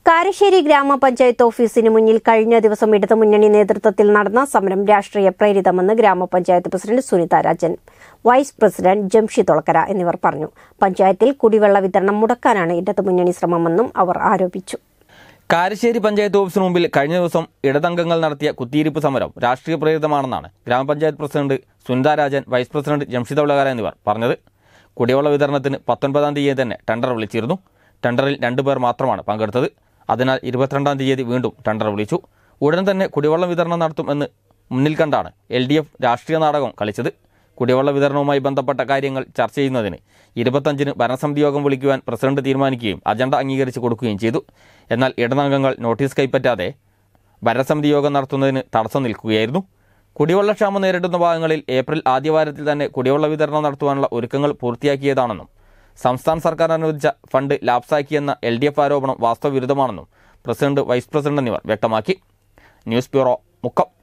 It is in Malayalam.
കാരശ്ശേരി ഗ്രാമപഞ്ചായത്ത് ഓഫീസിന് മുന്നിൽ കഴിഞ്ഞ ദിവസം ഇടതുമുന്നണി നേതൃത്വത്തിൽ നടന്ന സമരം രാഷ്ട്രീയ പ്രേരിതമെന്ന് ഗ്രാമപഞ്ചായത്ത് president Sunitha Rajan, vice president Jamshid Olakkara എന്നിവർ പറഞ്ഞു. പഞ്ചായത്തിൽ കുടിവെള്ള വിതരണം മുടക്കാനാണ് ഇടതുമുന്നണി ശ്രമമെന്നും അവർ ആരോപിച്ചു. കാരശ്ശേരി പഞ്ചായത്ത് ഓഫീസിന് മുമ്പിൽ കഴിഞ്ഞ ദിവസം ഇടതംഗങ്ങൾ നടത്തിയ കുത്തിയിരിപ്പ് സമരം രാഷ്ട്രീയ പ്രേരിതമാണെന്നാണ് ഗ്രാമപഞ്ചായത്ത് president Sunitha Rajan, vice president Jamshid Olakkara എന്നിവർ പറഞ്ഞത്. കുടിവെള്ള വിതരണത്തിന് 19-ാം തീയതി തന്നെ ടെൻഡർ വിളിച്ചിരുന്നു. ടെൻഡറിൽ 2 പേർ മാത്രമാണ് പങ്കെടുത്തത്. അതിനാൽ 22-ാം തീയതി വീണ്ടും ടെൻഡർ വിളിച്ചു. ഉടൻ തന്നെ കുടിവെള്ള വിതരണം നടത്തുമെന്ന് മുന്നിൽ കണ്ടാണ് LDF രാഷ്ട്രീയ നാടകം കളിച്ചത്. കുടിവെള്ള വിതരണവുമായി ബന്ധപ്പെട്ട കാര്യങ്ങൾ ചർച്ച ചെയ്യുന്നതിന് 25-ന് ഭരണസമിതി യോഗം വിളിക്കുവാൻ പ്രസിഡന്റ് തീരുമാനിക്കുകയും അജണ്ട അംഗീകരിച്ച് കൊടുക്കുകയും ചെയ്തു. എന്നാൽ ഇടതംഗങ്ങൾ നോട്ടീസ് കൈപ്പറ്റാതെ ഭരണസമിതി യോഗം നടത്തുന്നതിന് തടസ്സം നിൽക്കുകയായിരുന്നു. കുടിവെള്ളക്ഷാമം നേരിടുന്ന ഭാഗങ്ങളിൽ ഏപ്രിൽ ആദ്യവാരത്തിൽ തന്നെ കുടിവെള്ള വിതരണം നടത്തുവാനുള്ള ഒരുക്കങ്ങൾ പൂർത്തിയാക്കിയതാണെന്നും സംസ്ഥാന സർക്കാർ അനുവദിച്ച ഫണ്ട് ലാപ്സാക്കിയെന്ന LDF ആരോപണം വാസ്തവവിരുദ്ധമാണെന്നും പ്രസിഡന്റ്, വൈസ് പ്രസിഡന്റ് എന്നിവർ വ്യക്തമാക്കി. News bureau, Mukkam.